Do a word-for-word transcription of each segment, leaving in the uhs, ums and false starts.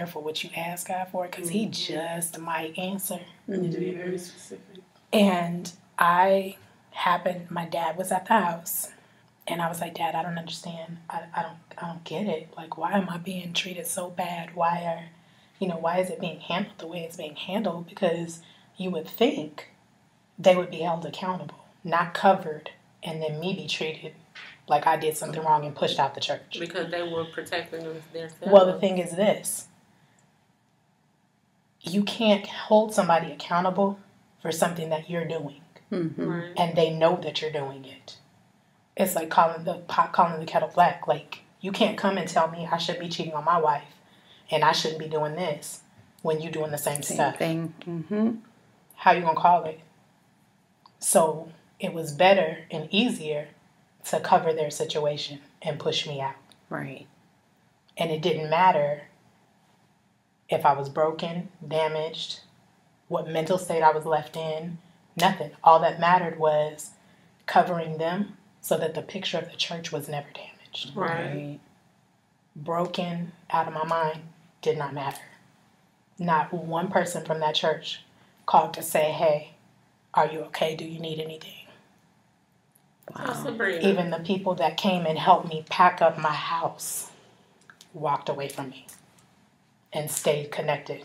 careful what you ask God for, because mm-hmm. he just might answer. Mm-hmm. You to be very specific. And I happened, my dad was at the house, and I was like, Dad, I don't understand. I, I don't I don't get it. Like, why am I being treated so bad? Why are, you know, why is it being handled the way it's being handled? Because you would think they would be held accountable, not covered, and then me be treated like I did something wrong and pushed out the church. Because they were protecting themselves. Well, the thing is this. You can't hold somebody accountable for something that you're doing. Mm-hmm. Right. And they know that you're doing it. It's like calling the pot calling the kettle black. Like, you can't come and tell me I should be cheating on my wife and I shouldn't be doing this when you're doing the same, same stuff. Thing. Mm-hmm. How you gonna call it? So it was better and easier to cover their situation and push me out. Right. And it didn't matter if I was broken, damaged, what mental state I was left in, nothing. All that mattered was covering them so that the picture of the church was never damaged. Right. Broken, out of my mind, did not matter. Not one person from that church called to say, hey, are you okay? Do you need anything? Wow. Sabrina. Even the people that came and helped me pack up my house walked away from me and stayed connected.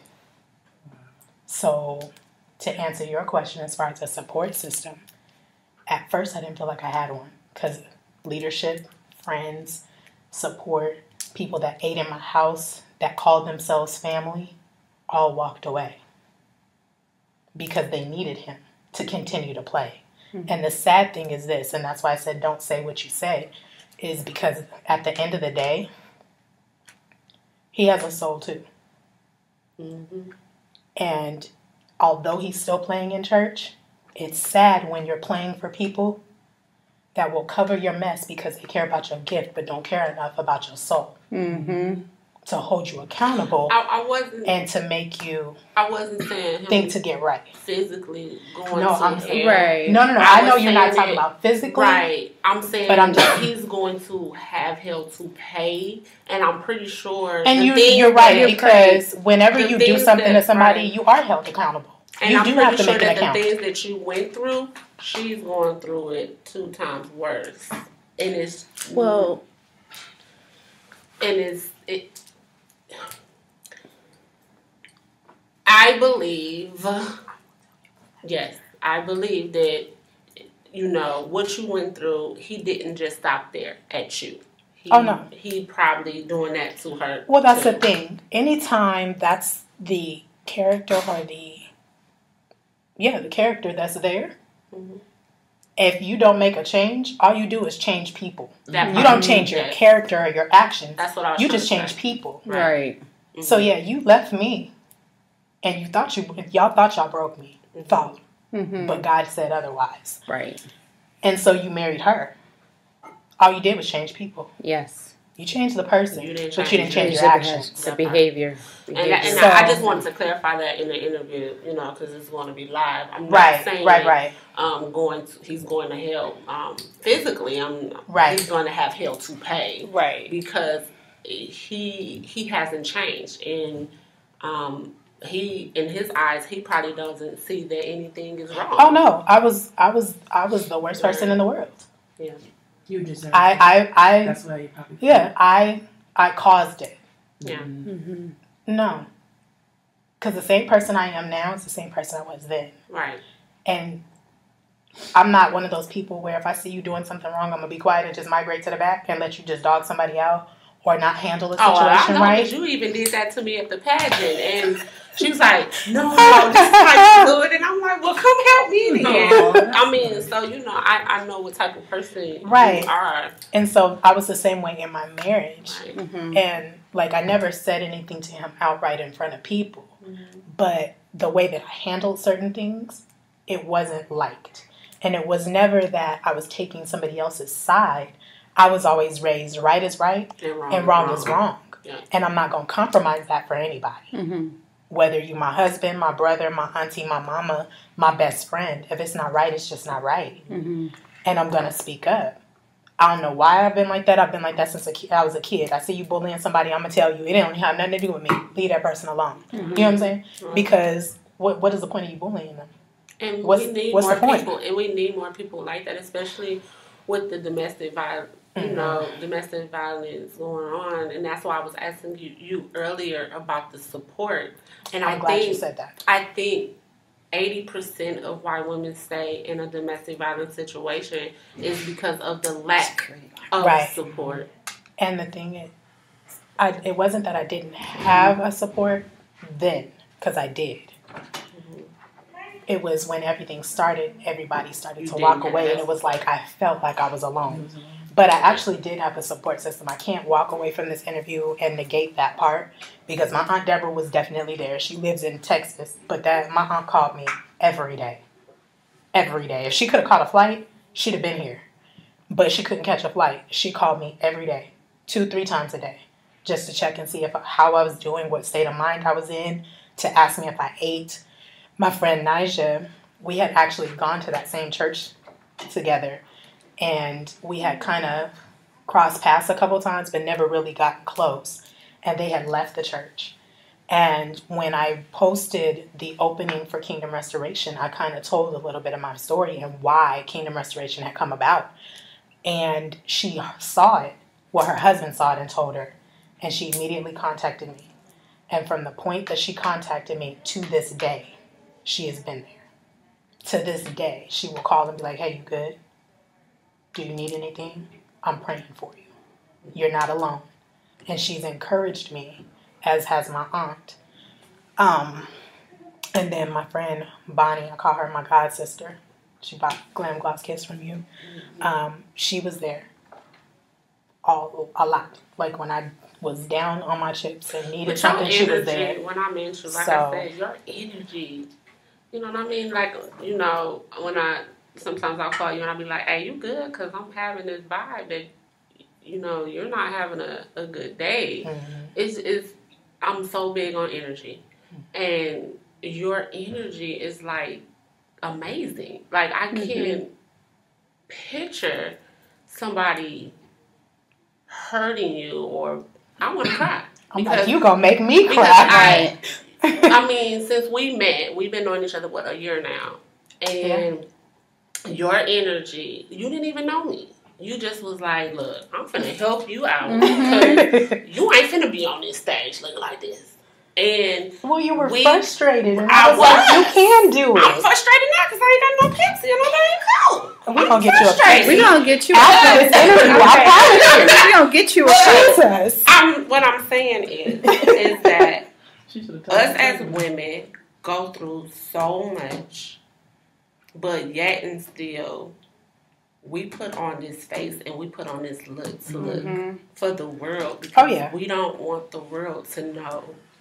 So, to answer your question as far as a support system, at first I didn't feel like I had one, because leadership, friends, support, people that ate in my house, that called themselves family, all walked away because they needed him to continue to play. Mm-hmm. And the sad thing is this, and that's why I said don't say what you say, is because at the end of the day, he has a soul too. Mm-hmm. And although he's still playing in church, it's sad when you're playing for people that will cover your mess because they care about your gift but don't care enough about your soul. Mm-hmm. To hold you accountable. I, I wasn't, and to make you I wasn't saying him think to get right. Physically going no, to I'm hell. Right. No, no, no. I, I know you're not talking that, about physically. Right. I'm saying but I'm just, he's going to have hell to pay, and I'm pretty sure. And you, you're right, because whenever you do something that, to somebody, right. you are held accountable. And you I'm do pretty have to sure make an that account. the things that you went through, she's going through it two times worse, and it's well, and it's it. I believe, yes, I believe that, you know, what you went through, he didn't just stop there at you. He, oh, no. He probably doing that to her. Well, that's too. the thing. Anytime that's the character or the, yeah, the character that's there, mm-hmm. if you don't make a change, all you do is change people. That you don't change your yes. character or your actions. That's what I was You just change say. people. Right. right. Mm-hmm. So, yeah, you left me. And you thought you, y'all thought y'all broke me. Mm-hmm. Thought. Mm-hmm. But God said otherwise. Right. And so you married her. All you did was change people. Yes. You changed the person, you didn't but you didn't change your your actions. The behavior. behavior. And, that, and so, I just wanted to clarify that in the interview, you know, because it's going to be live. I'm not right, saying right, right. Um, going to, he's going to hell um, physically. I'm, right. He's going to have hell to pay. Right. Because he he hasn't changed. And um, he, in his eyes, he probably doesn't see that anything is wrong. Oh, no. I was I was, I was the worst person in the world. Yeah. You deserve I, it. I, I, That's why you probably yeah, I, I caused it. Yeah. Mm-hmm. No. Because the same person I am now is the same person I was then. Right. And I'm not one of those people where if I see you doing something wrong, I'm going to be quiet and just migrate to the back and let you just dog somebody out or not handle the situation oh, well, I know, right. You even did that to me at the pageant. And she was like, no, no, this is good. And I'm like, well, come help me then. No, I mean, so, you know, I, I know what type of person right. you are. And so I was the same way in my marriage. Right. Mm-hmm. And, like, I never said anything to him outright in front of people. Mm-hmm. But the way that I handled certain things, it wasn't liked. And it was never that I was taking somebody else's side. I was always raised right is right and wrong, and wrong, wrong. is wrong. Yeah. And I'm not going to compromise that for anybody. Mm-hmm. Whether you my husband, my brother, my auntie, my mama, my best friend. If it's not right, it's just not right. Mm-hmm. And I'm going to speak up. I don't know why I've been like that. I've been like that since a ki- I was a kid. I see you bullying somebody, I'm going to tell you. It don't have nothing to do with me. Leave that person alone. Mm-hmm. You know what I'm saying? Right. Because what what is the point of you bullying them? And What's- we need what's more the point? people, and we need more people like that, especially with the domestic violence, you Mhm. know, domestic violence going on. And that's why I was asking you, you earlier about the support. And I'm I glad think you said that. I think eighty percent of why women stay in a domestic violence situation is because of the lack of Right. support. And the thing is, I, it wasn't that I didn't have a support then, because I did. Mm-hmm. It was when everything started, everybody started You to didn't walk have away, that and it was like I felt like I was alone. Mhm. But I actually did have a support system. I can't walk away from this interview and negate that part, because my Aunt Deborah was definitely there. She lives in Texas, but that my aunt called me every day. Every day. If she could have caught a flight, she'd have been here. But she couldn't catch a flight. She called me every day, two, three times a day, just to check and see if how I was doing, what state of mind I was in, to ask me if I ate. My friend Nija, we had actually gone to that same church together, and we had kind of crossed paths a couple times, but never really gotten close. And they had left the church. And when I posted the opening for Kingdom Restoration, I kind of told a little bit of my story and why Kingdom Restoration had come about. And she saw it. Well, her husband saw it and told her. And she immediately contacted me. And from the point that she contacted me to this day, she has been there. To this day, she will call and be like, hey, you good? Do you need anything? I'm praying for you. You're not alone. And she's encouraged me, as has my aunt. Um, and then my friend Bonnie, I call her my god sister. She bought Glam Gloss Kiss from you. Um, she was there all a lot. Like when I was down on my chips and needed But your something, she was energy, there. when I mentioned, like So- I said, your energy, you know what I mean? Like, you know, when I, sometimes I'll call you and I'll be like, hey, you good? Because I'm having this vibe that, you know, you're not having a, a good day. Mhm. It's, it's, I'm so big on energy. And your energy is like amazing. Like, I Mhm. can't picture somebody hurting you, or I want to cry. I'm like, you gonna make me because cry. I, I mean, since we met, we've been knowing each other, what, a year now. And your energy, you didn't even know me. You just was like, look, I'm finna help you out. Because you ain't finna be on this stage looking like this. And Well, you were we- frustrated, and I I was like, you was. can do I'm it. frustrated now because I ain't got no Pepsi and I'm ain't cold. We gonna get you a frustrated. We gonna get you After this interview, I promise you. We gonna get you a Jesus. I'm, what I'm saying is, is that She should have told us me. as women go through so much, but yet and still, we put on this face and we put on this look to look Mhm. for the world, because Oh, yeah. we don't want the world to know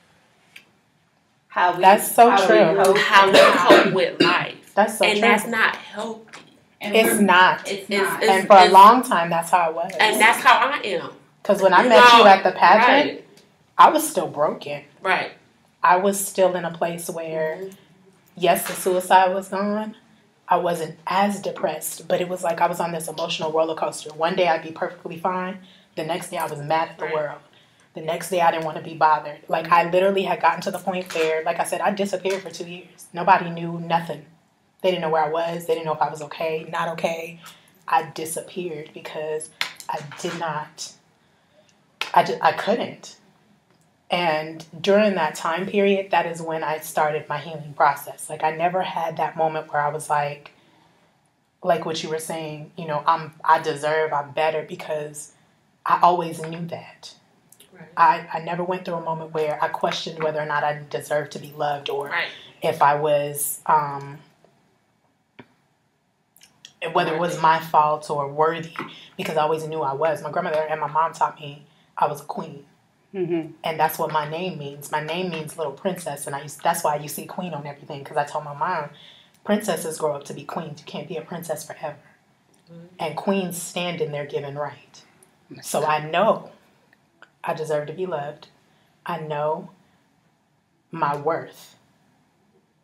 How we, That's so how true. We cope how we cope with life. That's so And true. that's not healthy. and It's we're- not. It's It's- not. it's- And for a long time, that's how it was. And that's how I am. Because when I You met know, you at the pageant, Right. I was still broken. Right. I was still in a place where, yes, the suicide was gone. I wasn't as depressed, but it was like I was on this emotional roller coaster. One day I'd be perfectly fine. The next day I was mad at the Right. world. The next day I didn't want to be bothered. Like I literally had gotten to the point where, like I said, I disappeared for two years. Nobody knew nothing. They didn't know where I was. They didn't know if I was okay, not okay. I disappeared because I did not, I, just, I couldn't. And during that time period, that is when I started my healing process. Like I never had that moment where I was like, like what you were saying, you know, I'm, I deserve, I'm better, because I always knew that. Right. I, I never went through a moment where I questioned whether or not I deserved to be loved, or Right. if I was, um, whether it was my fault or worthy, because I always knew I was. My grandmother and my mom taught me I was a queen. Mhm. And that's what my name means. My name means little princess, and I used, that's why you see queen on everything, because I told my mom, princesses grow up to be queens. You can't be a princess forever. And queens stand in their given right. So I know I deserve to be loved. I know my worth.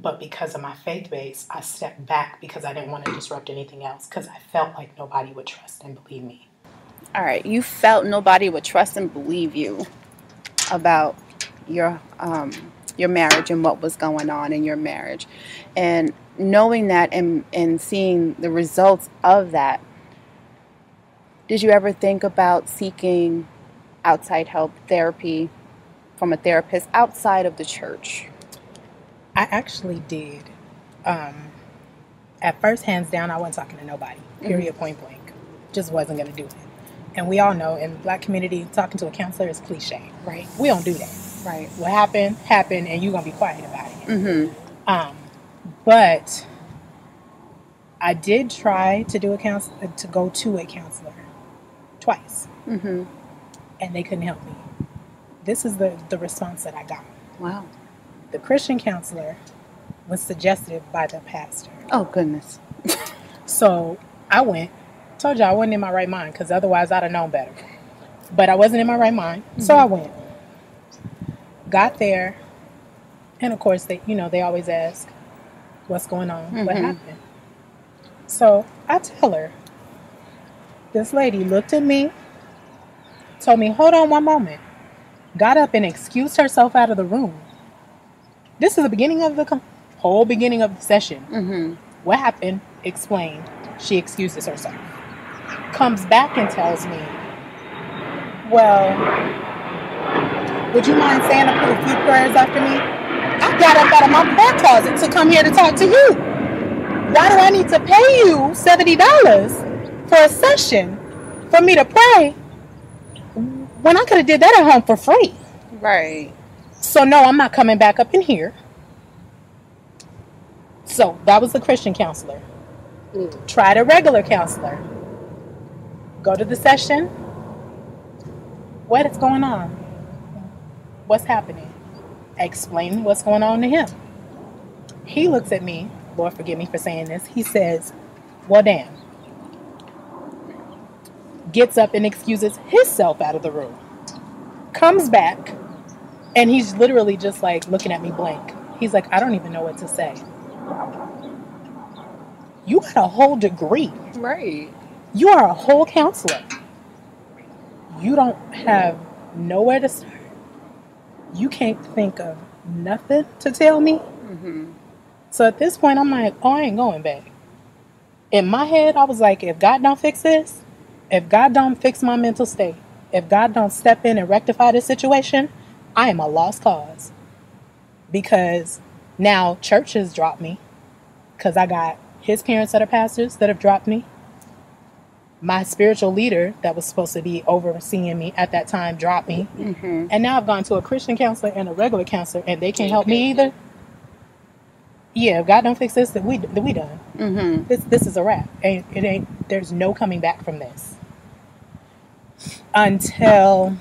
But because of my faith base, I stepped back because I didn't want to disrupt anything else because I felt like nobody would trust and believe me. All right. You felt nobody would trust and believe you about your um, your marriage and what was going on in your marriage. And knowing that and, and seeing the results of that, did you ever think about seeking outside help, therapy from a therapist outside of the church? I actually did. Um, at first, hands down, I wasn't talking to nobody. Period, mm-hmm. point blank. Just wasn't going to do it. And we all know in the Black community, talking to a counselor is cliche. Right. We don't do that. Right. What happened, happened, and you're going to be quiet about it. Mm-hmm. Um, but I did try to do a counsel to go to a counselor twice. Mm-hmm. And they couldn't help me. This is the, the response that I got. Wow. The Christian counselor was suggested by the pastor. Oh, goodness. So I went. Told you I wasn't in my right mind because otherwise I'd have known better. But I wasn't in my right mind. Mm-hmm. So I went. Got there. And of course, they, you know, they always ask, what's going on? Mm-hmm. What happened? So I tell her. This lady looked at me. Told me, hold on one moment. Got up and excused herself out of the room. This is the beginning of the com- whole beginning of the session. Mm-hmm. What happened? Explained. She excuses herself. Comes back and tells me, well, would you mind saying a few prayers after me? I got up out of my prayer closet to come here to talk to you. Why do I need to pay you seventy dollars for a session for me to pray when I could have did that at home for free? Right. So no, I'm not coming back up in here. So that was the Christian counselor. Mm. Tried a regular counselor. Go to the session. What is going on? What's happening? Explain what's going on to him. He looks at me. Lord forgive me for saying this. He says, well, damn. Gets up and excuses himself out of the room. Comes back. And he's literally just like looking at me blank. He's like, I don't even know what to say. You got a whole degree. Right. You are a whole counselor. You don't have nowhere to start. You can't think of nothing to tell me. Mm-hmm. So at this point, I'm like, oh, I ain't going back. In my head, I was like, if God don't fix this, if God don't fix my mental state, if God don't step in and rectify this situation, I am a lost cause. Because now church has dropped me. Because I got his parents that are pastors that have dropped me. My spiritual leader that was supposed to be overseeing me at that time dropped me. Mm-hmm. And now I've gone to a Christian counselor and a regular counselor and they can't help me either. Yeah, if God don't fix this, then we, then we done. Mm-hmm. This this is a wrap. It, it ain't. There's no coming back from this. Until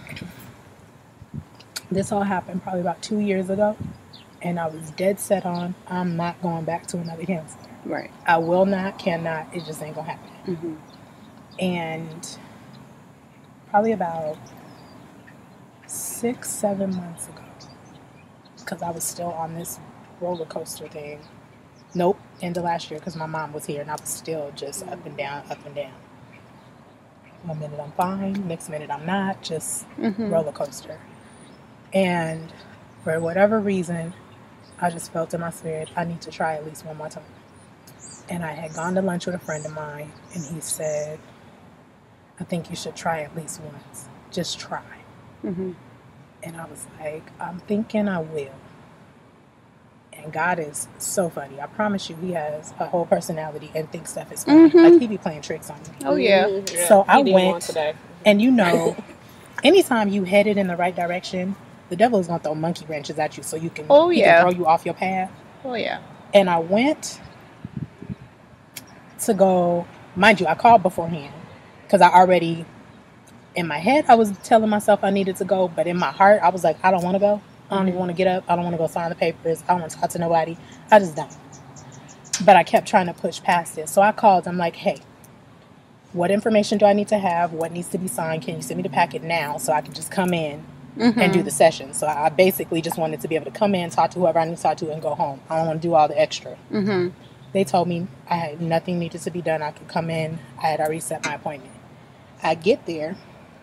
this all happened probably about two years ago. And I was dead set on, I'm not going back to another counselor. Right. I will not, cannot, it just ain't going to happen. Mm-hmm. And probably about six, seven months ago, because I was still on this roller coaster thing. Nope, end of last year, because my mom was here, and I was still just up and down, up and down. One minute I'm fine, next minute I'm not, just mm-hmm. roller coaster. And for whatever reason, I just felt in my spirit, I need to try at least one more time. And I had gone to lunch with a friend of mine, and he said, I think you should try at least once. Just try. Mm-hmm. And I was like, I'm thinking I will. And God is so funny. I promise you, he has a whole personality and thinks stuff is funny. Mm-hmm. Like, he be playing tricks on me. Oh, yeah. Mm-hmm. yeah. So I went, and you know, anytime you headed in the right direction, the devil is going to throw monkey wrenches at you so you can, oh, he yeah. can throw you off your path. Oh, yeah. And I went to go, mind you, I called beforehand because I already, in my head, I was telling myself I needed to go. But in my heart, I was like, I don't want to go. I don't even want to get up. I don't want to go sign the papers. I don't want to talk to nobody. I just don't. But I kept trying to push past it. So I called. I'm like, hey, what information do I need to have? What needs to be signed? Can you send me the packet now so I can just come in Mm-hmm. and do the session. So I basically just wanted to be able to come in, talk to whoever I need to talk to, and go home. I don't want to do all the extra. Mm-hmm. They told me I had nothing needed to be done. I could come in. I had already set my appointment. I get there.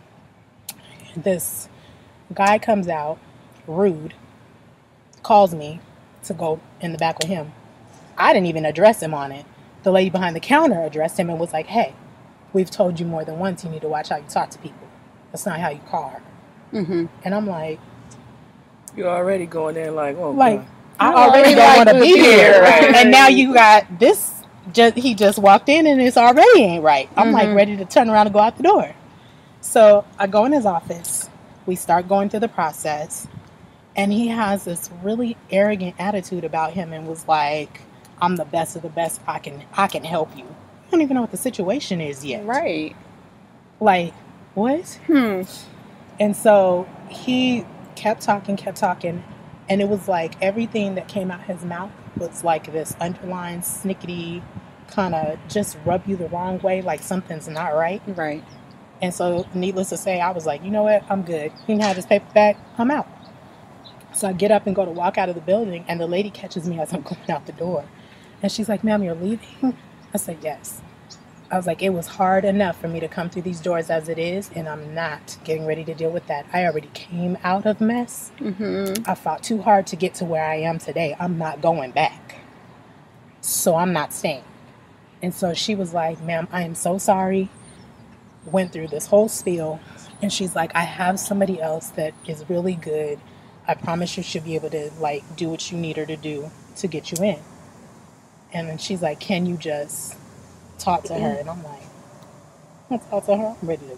This guy comes out, rude, calls me to go in the back with him. I didn't even address him on it. The lady behind the counter addressed him and was like, hey, we've told you more than once you need to watch how you talk to people. That's not how you call her. Mm-hmm. And I'm like, You're already going in like, oh, like, God. I You already already don't like want to to be be here. here, right. And now you got this, just he just walked in and it's already ain't right. I'm like Mhm. ready to turn around and go out the door. So I go in his office. We start going through the process. And he has this really arrogant attitude about him and was like, I'm the best of the best. I can I can help you. I don't even know what the situation is yet. Right. Like, what? Hmm. And so he kept talking, kept talking, and it was like everything that came out his mouth was like this underlying snickety kind of just rub you the wrong way, like something's not right. Right. And so, needless to say, I was like, you know what? I'm good. He can have his paper back. I'm out. So I get up and go to walk out of the building, and the lady catches me as I'm going out the door. And she's like, ma'am, you're leaving? I said, yes. I was like, it was hard enough for me to come through these doors as it is, and I'm not getting ready to deal with that. I already came out of mess. Mm-hmm. I fought too hard to get to where I am today. I'm not going back. So I'm not staying. And so she was like, ma'am, I am so sorry. Went through this whole spiel. And she's like, I have somebody else that is really good. I promise you she'll be able to, like, do what you need her to do to get you in. And then she's like, can you just talk to her? And I'm like, I want to talk to her. I'm ready to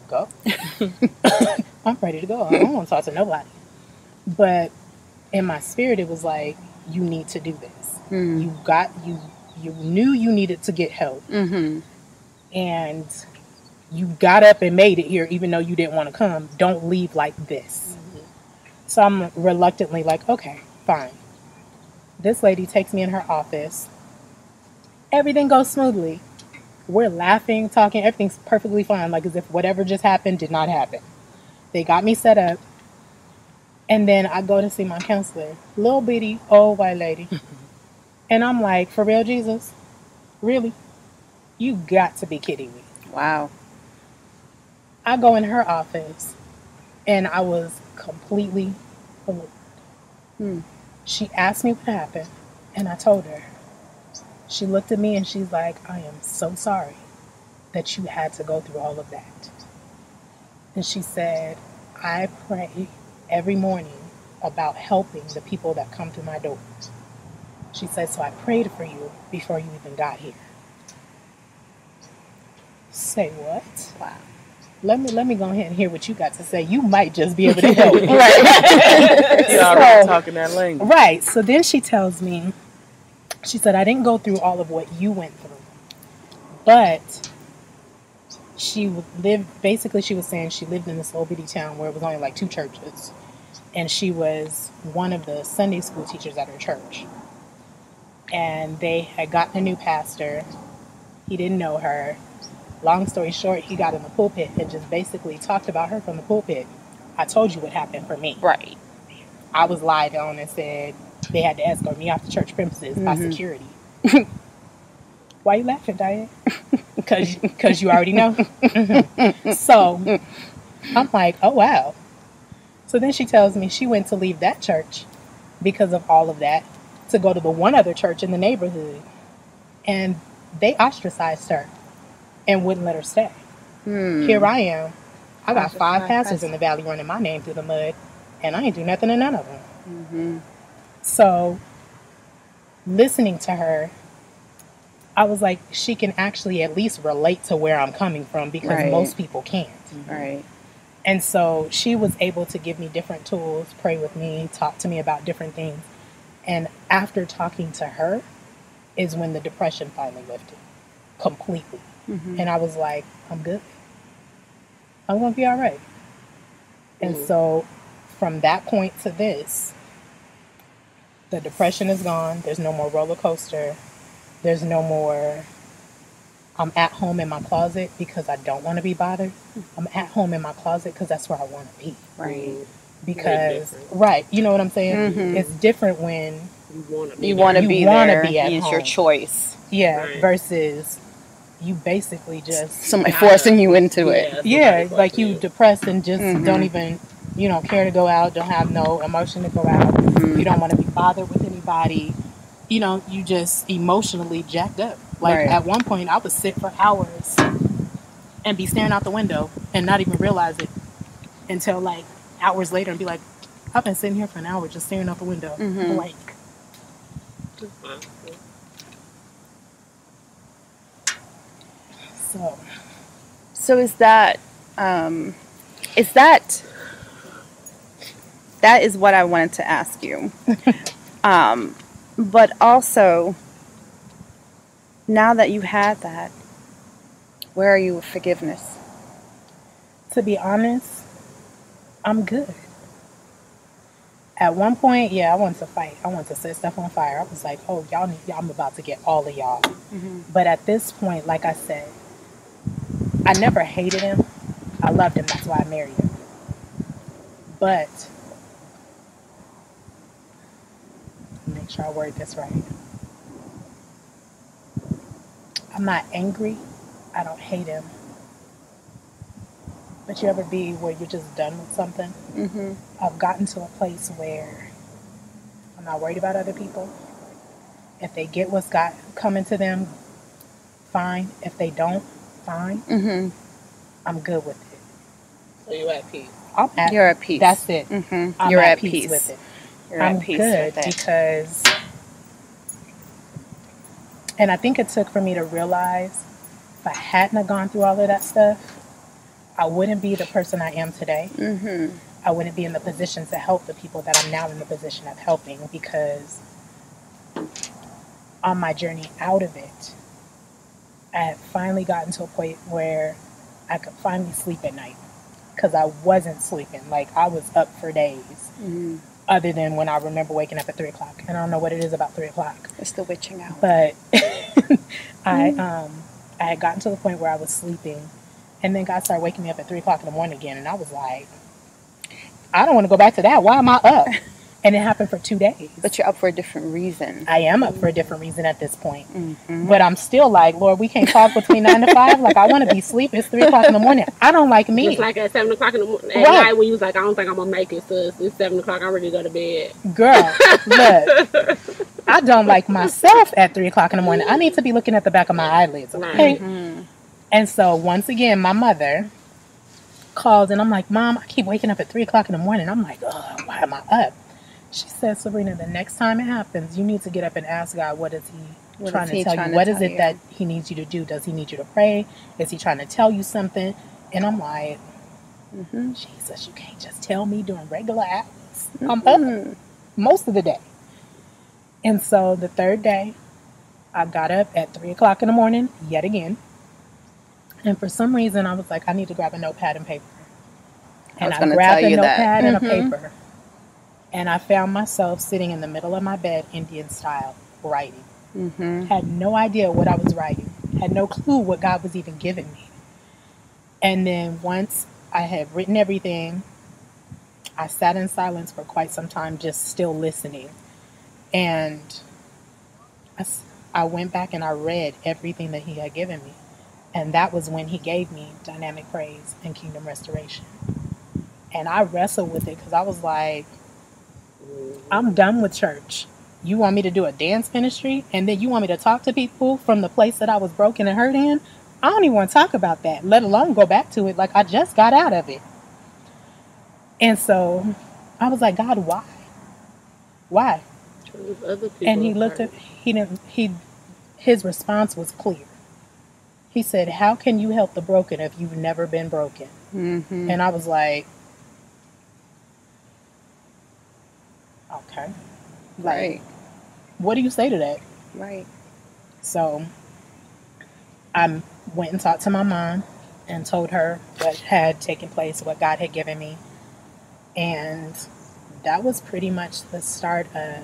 go. I'm ready to go. I don't want to talk to nobody. But in my spirit, it was like, you need to do this. Mm. You got, you, you knew you needed to get help. Mm-hmm. And you got up and made it here, even though you didn't want to come. Don't leave like this. So I'm reluctantly like, okay, fine. This lady takes me in her office. Everything goes smoothly. We're laughing, talking. Everything's perfectly fine, like as if whatever just happened did not happen. They got me set up. And then I go to see my counselor. Little bitty old white lady. And I'm like, for real, Jesus? Really? You got to be kidding me. Wow. I go in her office, and I was completely floored. Hmm. She asked me what happened, and I told her. She looked at me, and she's like, I am so sorry that you had to go through all of that. And she said, I pray every morning about helping the people that come through my doors. She said, so I prayed for you before you even got here. Say what? Wow. Let me let me go ahead and hear what you got to say. You might just be able to help. You're Right. already So- talking that language. Right. So then she tells me, she said, I didn't go through all of what you went through. But she lived, basically she was saying she lived in this little bitty town where it was only like two churches. And she was one of the Sunday school teachers at her church. And they had gotten a new pastor. He didn't know her. Long story short, he got in the pulpit and just basically talked about her from the pulpit. I told you what happened for me. Right. I was lied on and said they had to escort me off the church premises by Mhm. security. Why you laughing, Diane? Because because you already know. So I'm like, oh, wow. So then she tells me she went to leave that church because of all of that to go to the one other church in the neighborhood. And they ostracized her and wouldn't let her stay. Hmm. Here I am. I got Ostracized five pastors pastors. in the valley running my name through the mud, and I ain't do nothing to none of them. Mm-hmm. So, listening to her, I was like, she can actually at least relate to where I'm coming from because Right. most people can't. Right. And so, she was able to give me different tools, pray with me, talk to me about different things. And after talking to her is when the depression finally lifted completely. Mm-hmm. And I was like, I'm good. I'm going to be all right. And Mhm. so from that point to this, the depression is gone. There's no more roller coaster. There's no more, I'm at home in my closet because I don't want to be bothered. I'm at home in my closet because that's where I want to be. Right. because different. right, you know what I'm saying? Mhm. It's different when You want to be You there. want to You be wanna there. be at It's your home. choice. yeah, Right. versus you basically just Somebody Gotta- forcing you into yeah, it. somebody yeah, forcing like you depressed and just Mhm. don't even, you know, care to go out, don't have no emotion to go out. Mhm. You don't want to be bothered with anybody. You know, you just emotionally jacked up. Like Right. at one point, I would sit for hours and be staring out the window and not even realize it until like hours later and be like, I've been sitting here for an hour just staring out the window, Mhm. blank. So So is that, um, is that, that is what I wanted to ask you. um, but also, now that you had that, where are you with forgiveness? to be honest, I'm good. At one point, yeah, I wanted to fight. I wanted to set stuff on fire. I was like, oh, y'all need, I'm about to get all of y'all. Mhm. But at this point, like I said, I never hated him. I loved him. That's why I married him. But, make sure I word this right. I'm not angry. I don't hate him. But you ever be where you're just done with something? Mhm. I've gotten to a place where I'm not worried about other people. If they get what's got coming to them, fine. If they don't, fine. Mhm. I'm good with it. So you at peace. I'm at, You're at peace. That's it. Mhm. I'm You're at, at peace, peace with it. You're I'm at peace good with it. because, and I think it took for me to realize if I hadn't have gone through all of that stuff, I wouldn't be the person I am today. Mhm. I wouldn't be in the position to help the people that I'm now in the position of helping, because on my journey out of it, I had finally gotten to a point where I could finally sleep at night, because I wasn't sleeping. Like, I was up for days, Mhm. other than when I remember waking up at three o'clock. And I don't know what it is about three o'clock. It's the witching hour. But I um I had gotten to the point where I was sleeping, and then God started waking me up at three o'clock in the morning again, and I was like, I don't want to go back to that. Why am I up? And it happened for two days. But you're up for a different reason. I am up for a different reason at this point. Mhm. But I'm still like, Lord, we can't talk between nine to five. Like, I want to be asleep. It's three o'clock in the morning. I don't like me. Just like at seven o'clock in the morning at Right. night when you was like, I don't think I'm gonna make it, sis. It's seven o'clock. I'm ready to go to bed. Girl, look, I don't like myself at three o'clock in the morning. I need to be looking at the back of my eyelids, okay? Mhm. And so once again, my mother called, and I'm like, Mom, I keep waking up at three o'clock in the morning. I'm like, ugh, why am I up? She said, Sabrina, the next time it happens, you need to get up and ask God, what is he What trying is to he tell trying you? to What is tell it you? that he needs you to do? Does he need you to pray? Is he trying to tell you something? And I'm like, Mhm. Jesus, you can't just tell me during regular hours. I'm up Mhm. most of the day. And so the third day, I got up at three o'clock in the morning, yet again. And for some reason, I was like, I need to grab a notepad and paper. I And was I, gonna grabbed tell a you that. notepad and a Mhm. paper. And I found myself sitting in the middle of my bed, Indian style, writing. Mhm. Had no idea what I was writing. Had no clue what God was even giving me. And then once I had written everything, I sat in silence for quite some time, just still listening. And I, s- I went back and I read everything that he had given me. And that was when he gave me dynamic praise and kingdom restoration. And I wrestled with it because I was like, I'm done with church. You want me to do a dance ministry? And then you want me to talk to people from the place that I was broken and hurt in? I don't even want to talk about that, let alone go back to it. Like, I just got out of it. And so I was like, God, why? Why? Other people And he looked hurt. at, he didn't, he, his response was clear. He said, how can you help the broken if you've never been broken? Mhm. And I was like, okay. Like, Right. what do you say to that? Right. So I went and talked to my mom and told her what had taken place, what God had given me. And that was pretty much the start of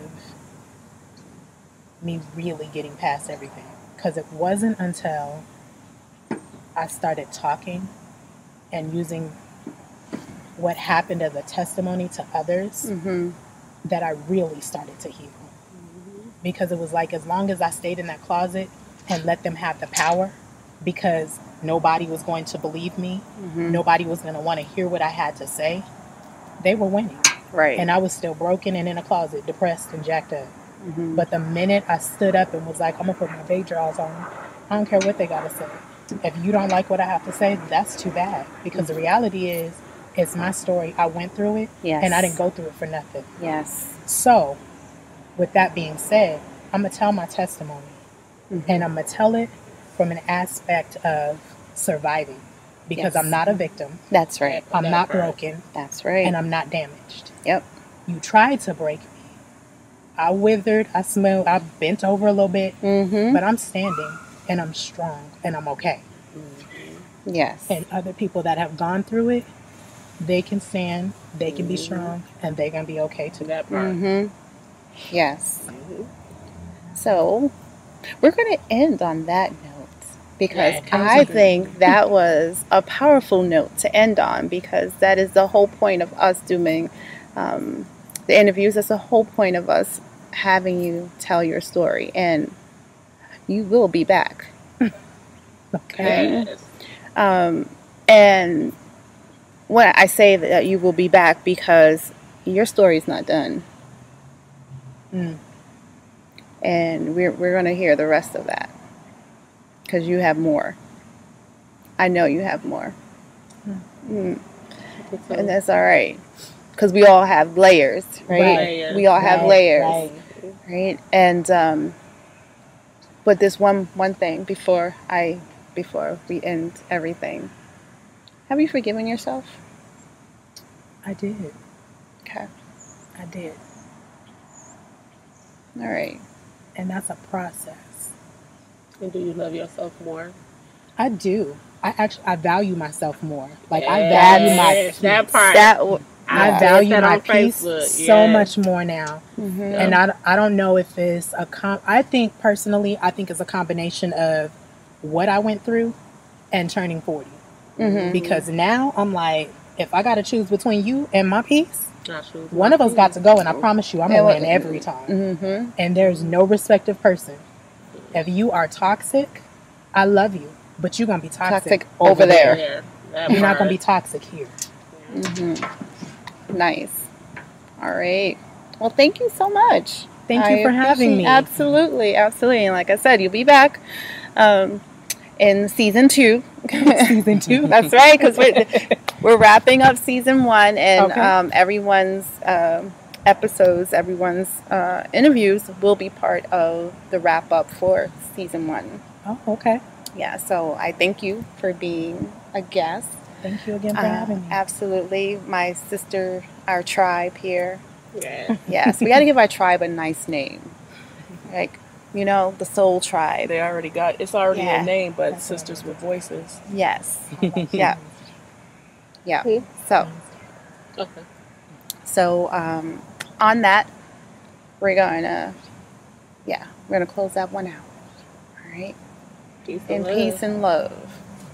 me really getting past everything. Because it wasn't until I started talking and using what happened as a testimony to others Mm-hmm. that I really started to heal. Because it was like, as long as I stayed in that closet and let them have the power, because nobody was going to believe me, Mm-hmm. nobody was going to want to hear what I had to say, they were winning. Right. And I was still broken and in a closet, depressed and jacked up. Mm-hmm. But the minute I stood up and was like, I'm going to put my bay drawers on, I don't care what they got to say. If you don't like what I have to say, that's too bad. Because the reality is, it's my story. I went through it, Yes. and I didn't go through it for nothing. Yes. So, with that being said, I'm going to tell my testimony. Mm-hmm. And I'm going to tell it from an aspect of surviving. Because Yes. I'm not a victim. That's right. I'm That not part. broken. That's right. And I'm not damaged. Yep. You tried to break me. I withered. I smelled. I bent over a little bit. Mm-hmm. But I'm standing. And I'm strong. And I'm okay. Yes. And other people that have gone through it, they can stand. They can be strong. And they're going to be okay too. That part. Mm-hmm. Yes. So, we're going to end on that note because Yeah, I think that was a powerful note to end on, because that is the whole point of us doing um, the interviews. That's the whole point of us having you tell your story, and you will be back. Okay. Yes. Um, and when I say that you will be back, because your story's not done. Mm. And we're, we're going to hear the rest of that, because you have more. I know you have more. Mm. And that's all right, because we all have layers, right? Right. We all have Right, layers, right. right? And um, but this one one thing before I before we end everything, have you forgiven yourself? I did. Okay, I did. all right. And that's a process. And do you love yourself more? I do. I actually, I value myself more. Like, I Yes, value my peace. that part. That w- I yeah. value said my on peace Facebook, so yes. much more now. Mhm. And I, I don't know if it's a com- I think personally, I think it's a combination of what I went through and turning forty. Mhm. Because now I'm like, if I got to choose between you and my peace, Not true. one of us got to go. And I promise you, I'm Yeah, going to well, win every time. Mhm. And there's no respective person. If you are toxic, I love you. But you're going to be toxic, Toxic over there. Yeah, that You're not part. going to be toxic here. Mhm. Nice. All right. Well, thank you so much. Thank I you for having appreciate- me. Absolutely, absolutely. And like I said, you'll be back um, in season two. Season two. That's right, because we're, we're wrapping up season one, and Okay. um, everyone's um, episodes, everyone's uh, interviews will be part of the wrap up for season one. Oh, okay. Yeah, so I thank you for being a guest. Thank you again for Uh, having me. absolutely. My sister, our tribe here. Yeah. Yes, we got to give our tribe a nice name. Like, you know, the Soul Tribe. They already got, it's already Yeah. a name, but That's what Sisters I with Voices. Yes. Yeah. Yeah. Hmm. So, Okay. so um, on that, we're going to, yeah, we're going to close that one out. All right. Peace In and love. peace and love.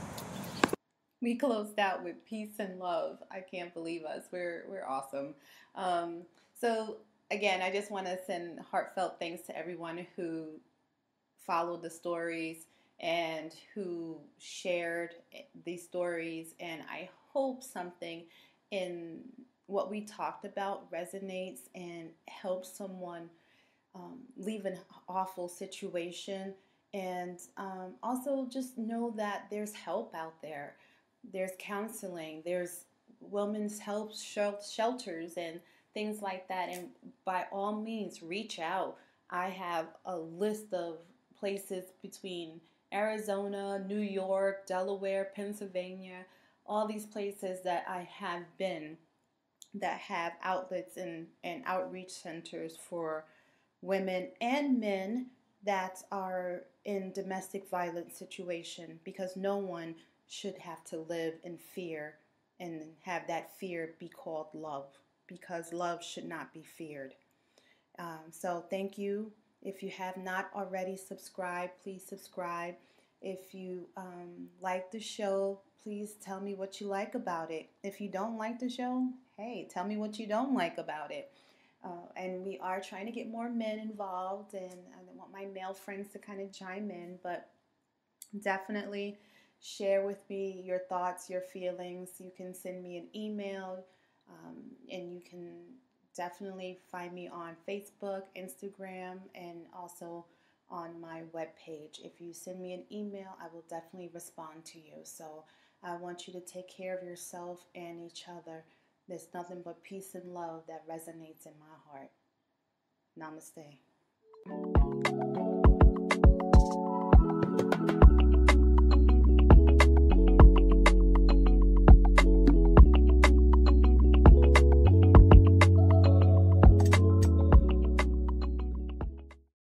We closed out with peace and love. I can't believe us. We're we're awesome. Um, so again, I just want to send heartfelt thanks to everyone who followed the stories and who shared these stories. And I hope something in what we talked about resonates and helps someone um, leave an awful situation. And um, also just know that there's help out there. There's counseling, there's women's help shel- shelters and things like that. And by all means, reach out. I have a list of places between Arizona, New York, Delaware, Pennsylvania, all these places that I have been that have outlets and, and outreach centers for women and men that are in domestic violence situation, because no one should have to live in fear and have that fear be called love, because love should not be feared. Um, so thank you. If you have not already subscribed, please subscribe. If you um, like the show, please tell me what you like about it. If you don't like the show, hey, tell me what you don't like about it. Uh, and we are trying to get more men involved, and I want my male friends to kind of chime in, but definitely share with me your thoughts, your feelings. You can send me an email, um, and you can definitely find me on Facebook, Instagram, and also on my webpage. If you send me an email, I will definitely respond to you. So I want you to take care of yourself and each other. There's nothing but peace and love that resonates in my heart. Namaste.